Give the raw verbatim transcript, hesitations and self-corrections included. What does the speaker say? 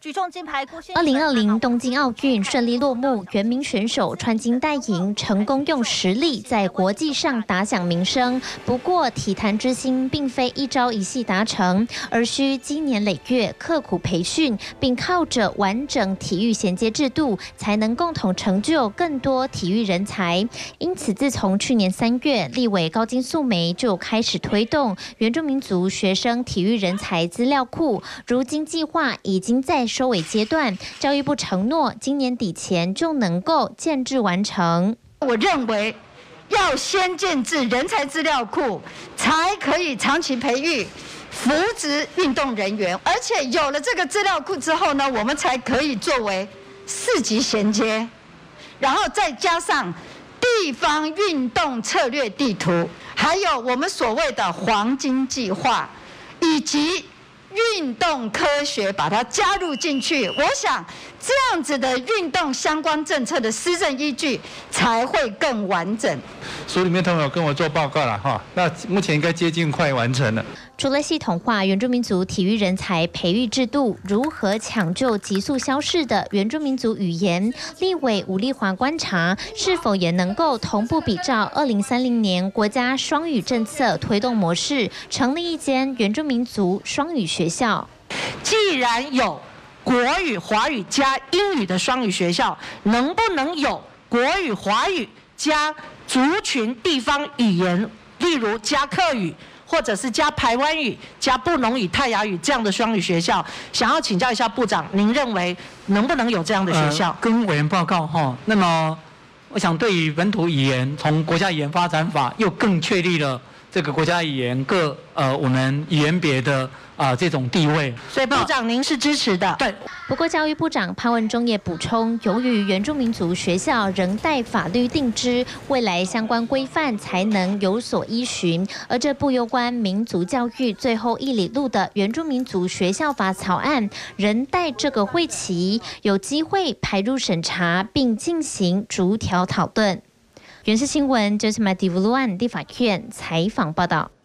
举重金牌郭轩。 二零二零东京奥运顺利落幕，原名选手穿金戴银，成功用实力在国际上打响名声。不过，体坛之星并非一朝一夕达成，而需经年累月刻苦培训，并靠着完整体育衔接制度，才能共同成就更多体育人才。因此，自从去年三月，立委高金素梅就开始推动原住民族学生体育人才资料库，如今计划已经在收尾阶段，教育部承诺今年底前就能够建制完成。 我认为要先建制人才资料库，才可以长期培育扶植运动人员，而且有了这个资料库之后呢，我们才可以作为四级衔接，然后再加上地方运动策略地图，还有我们所谓的黄金计划，以及运动科学把它加入进去，我想这样子的运动相关政策的施政依据才会更完整。 署里面他们有跟我做报告了哈，那目前应该接近快完成了。 除了系统化原住民族体育人才培育制度，如何抢救急速消逝的原住民族语言，立委吴丽华观察是否也能够同步比照二零三零年国家双语政策推动模式，成立一间原住民族双语学校。 既然有国语、华语加英语的双语学校，能不能有国语、华语加族群地方语言，例如加客语，或者是加排湾语、加布农语、泰雅语这样的双语学校？想要请教一下部长，您认为能不能有这样的学校？ 呃、跟委员报告哈。那么，我想对于本土语言，从国家语言发展法又更确立了这个国家语言各呃我们语言别的啊、呃、这种地位。 所以部长您是支持的？ 对。 不过，教育部长潘文忠也补充，由于原住民族学校仍待法律定之，未来相关规范才能有所依循。而这部有关民族教育最后一里路的原住民族学校法草案，仍待这个会期有机会排入审查，并进行逐条讨论。原视新闻 Joseph Madivoluan 立法院采访报道。